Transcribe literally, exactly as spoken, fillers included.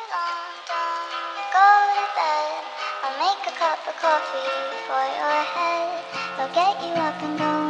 Don't, don't go to bed. I'll make a cup of coffee for your head. I'll get you up and going.